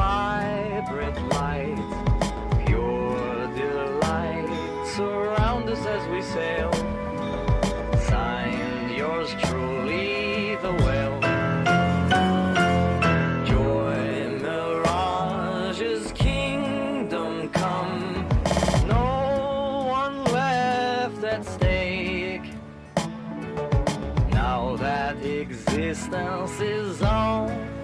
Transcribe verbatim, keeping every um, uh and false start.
vibrant light, pure delight, surround us as we sail. Signed, yours truly, the whale. Joy, mirage's kingdom come, no one left at stake. Now that existence is all